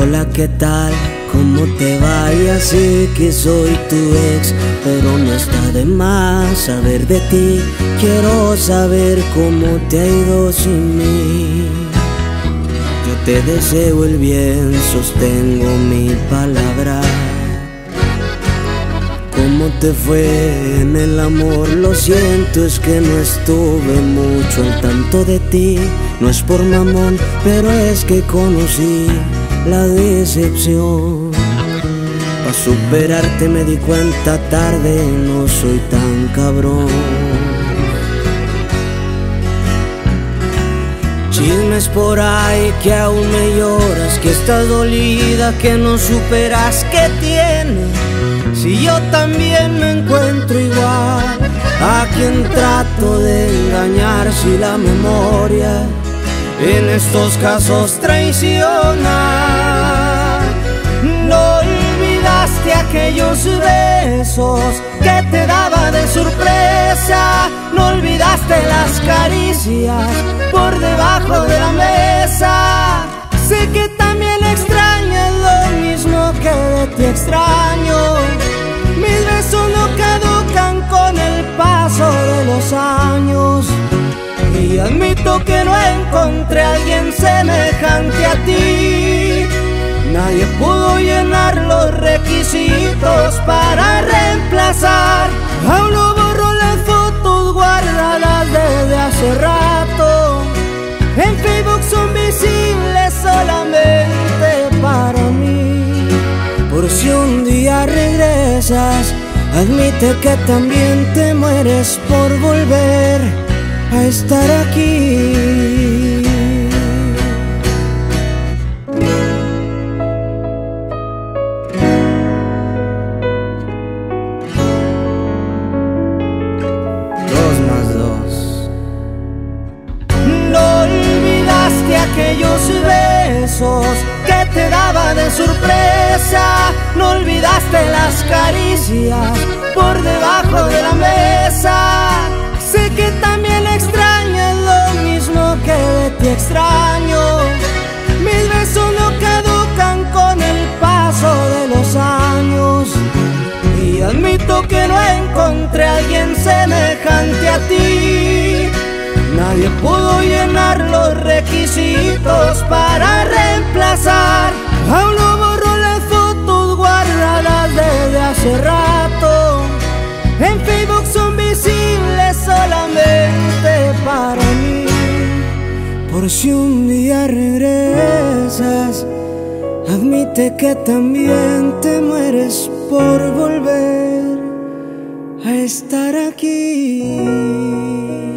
Hola, ¿qué tal? ¿Cómo te va? Ya sé que soy tu ex, pero no está de más saber de ti. Quiero saber cómo te ha ido sin mí. Yo te deseo el bien, sostengo mi palabra. ¿Cómo te fue en el amor? Lo siento, es que no estuve mucho al tanto de ti. No es por mamón, pero es que conocí la decepción. Pa' superarte me di cuenta tarde, no soy tan cabrón. Chismes por ahí que aún me lloras, que estás dolida, que no superas, ¿qué tiene? Si yo también me encuentro igual. ¿A quien trato de engañar si la memoria en estos casos traiciona? No olvidaste aquellos besos que te daba de sorpresa. No olvidaste las caricias por debajo de la mesa. Sé que también extrañas lo mismo que de ti extraño. Mis besos no caducan con el paso de los años, y admito que no encontré a alguien semejante a ti. Nadie pudo llenar los requisitos para reemplazar. Aún no borro las fotos guardadas desde hace rato. En Facebook son visibles solamente para mí. Por si un día regresas, admite que también te mueres por volver a estar aquí. 2 más 2. No olvidaste aquellos besos que te daba de sorpresa. No olvidaste las caricias por debajo de la mesa. Sé que también extrañas lo mismo que de ti extraño. Mis besos no caducan con el paso de los años, y admito que no encontré a alguien semejante a ti. Nadie pudo llenar los requisitos para reemplazar. Aún no borro las fotos guardadas desde hace rato. En Facebook son visibles solamente para mí. Por si un día regresas, admite que también te mueres por volver a estar aquí.